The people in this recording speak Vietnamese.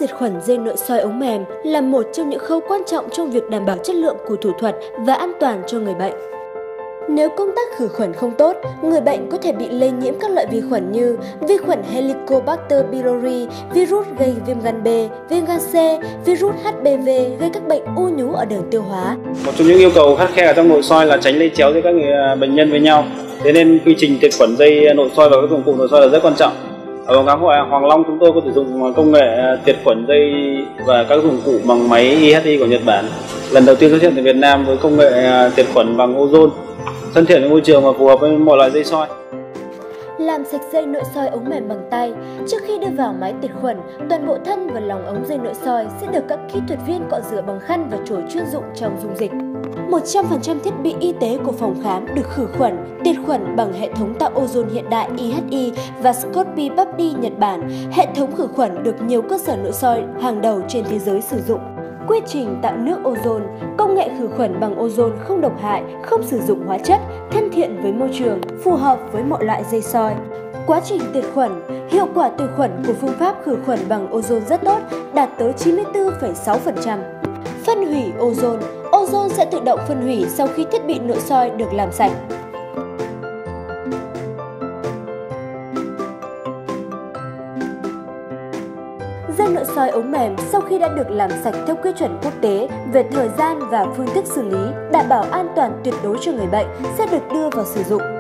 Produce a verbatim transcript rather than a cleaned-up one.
diệt khuẩn dây nội soi ống mềm là một trong những khâu quan trọng trong việc đảm bảo chất lượng của thủ thuật và an toàn cho người bệnh. Nếu công tác khử khuẩn không tốt, người bệnh có thể bị lây nhiễm các loại vi khuẩn như vi khuẩn Helicobacter pylori, virus gây viêm gan B, viêm gan C, virus H P V gây các bệnh u nhú ở đường tiêu hóa. Một trong những yêu cầu khắt khe ở trong nội soi là tránh lây chéo giữa các người bệnh nhân với nhau. Thế nên quy trình diệt khuẩn dây nội soi và các dụng cụ nội soi là rất quan trọng. Ở phòng khám Hoàng Long chúng tôi có sử dụng công nghệ diệt khuẩn dây và các dụng cụ bằng máy i hát i của Nhật Bản. Lần đầu tiên xuất hiện tại Việt Nam với công nghệ diệt khuẩn bằng ozone, thân thiện với môi trường và phù hợp với mọi loại dây soi. Làm sạch dây nội soi ống mềm bằng tay. Trước khi đưa vào máy diệt khuẩn, toàn bộ thân và lòng ống dây nội soi sẽ được các kỹ thuật viên cọ rửa bằng khăn và chổi chuyên dụng trong dung dịch. một trăm phần trăm thiết bị y tế của phòng khám được khử khuẩn, diệt khuẩn bằng hệ thống tạo ozone hiện đại i hát i và Scotty Papi Nhật Bản, hệ thống khử khuẩn được nhiều cơ sở nội soi hàng đầu trên thế giới sử dụng. Quy trình tạo nước ozone, công nghệ khử khuẩn bằng ozone không độc hại, không sử dụng hóa chất, thân thiện với môi trường, phù hợp với mọi loại dây soi. Quá trình diệt khuẩn, hiệu quả tiêu khuẩn của phương pháp khử khuẩn bằng ozone rất tốt, đạt tới chín mươi tư phẩy sáu phần trăm. Phân hủy ozone, ozone sẽ tự động phân hủy sau khi thiết bị nội soi được làm sạch. Dây nội soi ống mềm sau khi đã được làm sạch theo quy chuẩn quốc tế về thời gian và phương thức xử lý đảm bảo an toàn tuyệt đối cho người bệnh sẽ được đưa vào sử dụng.